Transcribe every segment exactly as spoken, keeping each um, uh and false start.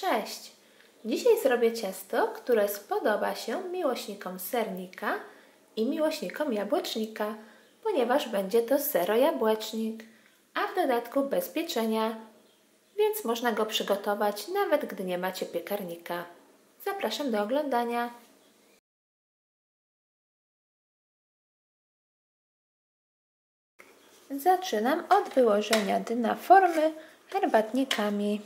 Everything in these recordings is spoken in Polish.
Cześć! Dzisiaj zrobię ciasto, które spodoba się miłośnikom sernika i miłośnikom jabłecznika, ponieważ będzie to sero-jabłecznik, a w dodatku bez pieczenia, więc można go przygotować nawet gdy nie macie piekarnika. Zapraszam do oglądania. Zaczynam od wyłożenia dna formy herbatnikami.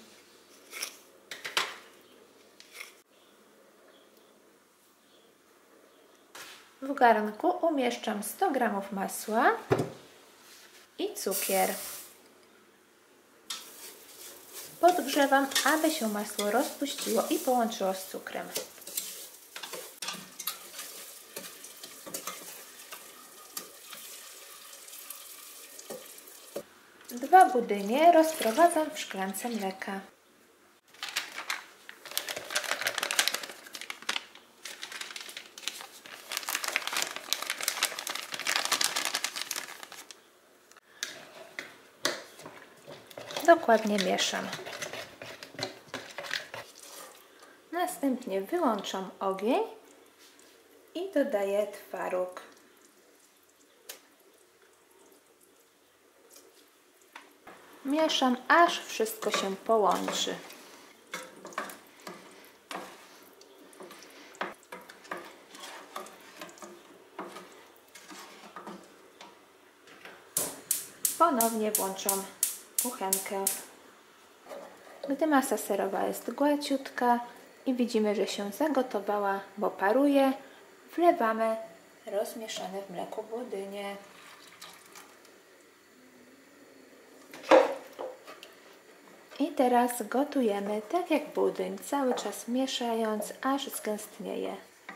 W garnku umieszczam sto gramów masła i cukier. Podgrzewam, aby się masło rozpuściło i połączyło z cukrem. Dwa budynie rozprowadzam w szklance mleka. Dokładnie mieszam. Następnie wyłączam ogień i dodaję twaróg. Mieszam, aż wszystko się połączy. Ponownie włączam kuchenkę. Gdy masa serowa jest gładziutka i widzimy, że się zagotowała, bo paruje, wlewamy rozmieszane w mleku budynie. I teraz gotujemy tak jak budyń, cały czas mieszając, aż zgęstnieje.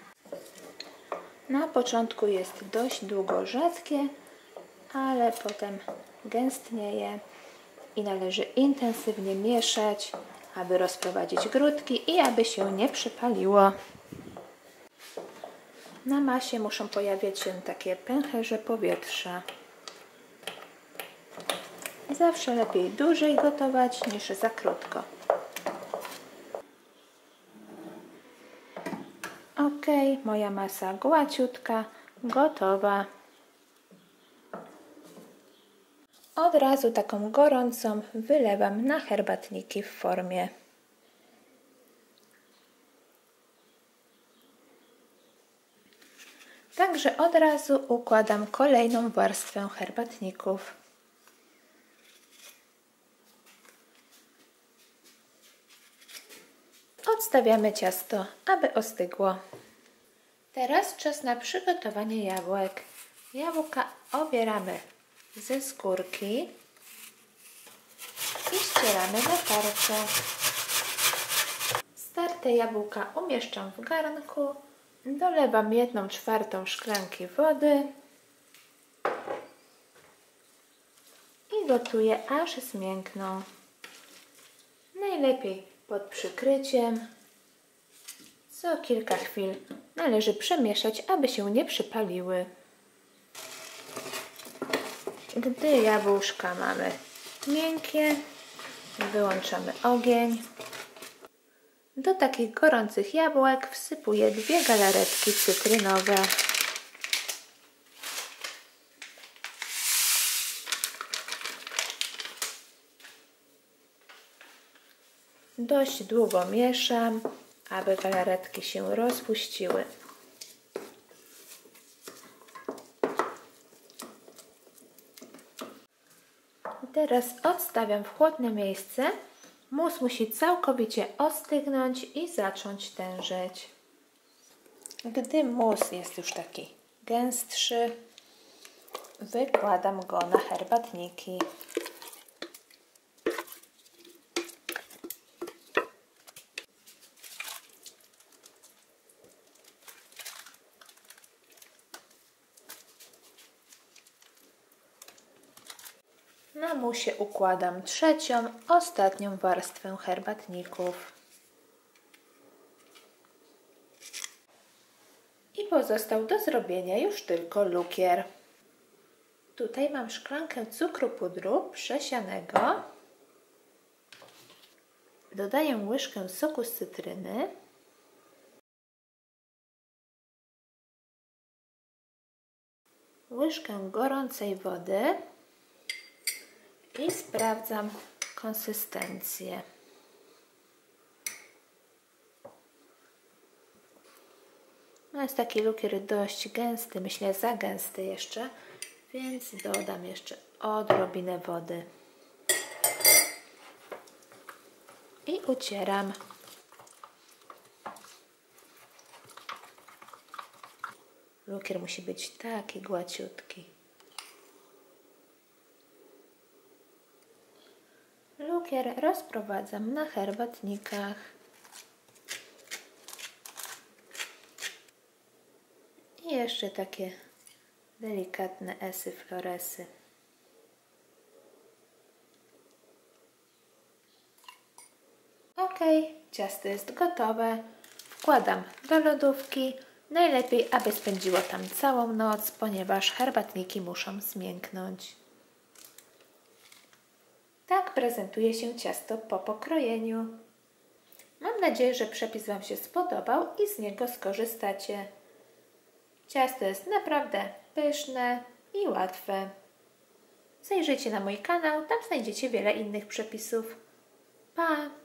Na początku jest dość długo rzadkie, ale potem gęstnieje i należy intensywnie mieszać, aby rozprowadzić grudki i aby się nie przypaliło. Na masie muszą pojawiać się takie pęcherze powietrza. Zawsze lepiej dłużej gotować niż za krótko. Ok, moja masa gładziutka, gotowa. Od razu taką gorącą wylewam na herbatniki w formie. Także od razu układam kolejną warstwę herbatników. Odstawiamy ciasto, aby ostygło. Teraz czas na przygotowanie jabłek. Jabłka obieramy ze skórki i ścieramy na tarczę. Starte jabłka umieszczam w garnku, dolewam jedną czwartą szklanki wody i gotuję, aż zmiękną. Najlepiej pod przykryciem. Co kilka chwil należy przemieszać, aby się nie przypaliły. Gdy jabłuszka mamy miękkie, wyłączamy ogień. Do takich gorących jabłek wsypuję dwie galaretki cytrynowe. Dość długo mieszam, aby galaretki się rozpuściły. Teraz odstawiam w chłodne miejsce. Mus musi całkowicie ostygnąć i zacząć tężeć. Gdy mus jest już taki gęstszy, wykładam go na herbatniki. Na musie układam trzecią, ostatnią warstwę herbatników. I pozostał do zrobienia już tylko lukier. Tutaj mam szklankę cukru pudru przesianego. Dodaję łyżkę soku z cytryny. Łyżkę gorącej wody i sprawdzam konsystencję. No jest taki lukier dość gęsty, myślę za gęsty jeszcze, więc dodam jeszcze odrobinę wody. I ucieram. Lukier musi być taki gładziutki. Lukier rozprowadzam na herbatnikach. I jeszcze takie delikatne esy floresy. Ok, ciasto jest gotowe. Wkładam do lodówki. Najlepiej, aby spędziło tam całą noc, ponieważ herbatniki muszą zmięknąć. Tak prezentuje się ciasto po pokrojeniu. Mam nadzieję, że przepis Wam się spodobał i z niego skorzystacie. Ciasto jest naprawdę pyszne i łatwe. Zajrzyjcie na mój kanał, tam znajdziecie wiele innych przepisów. Pa!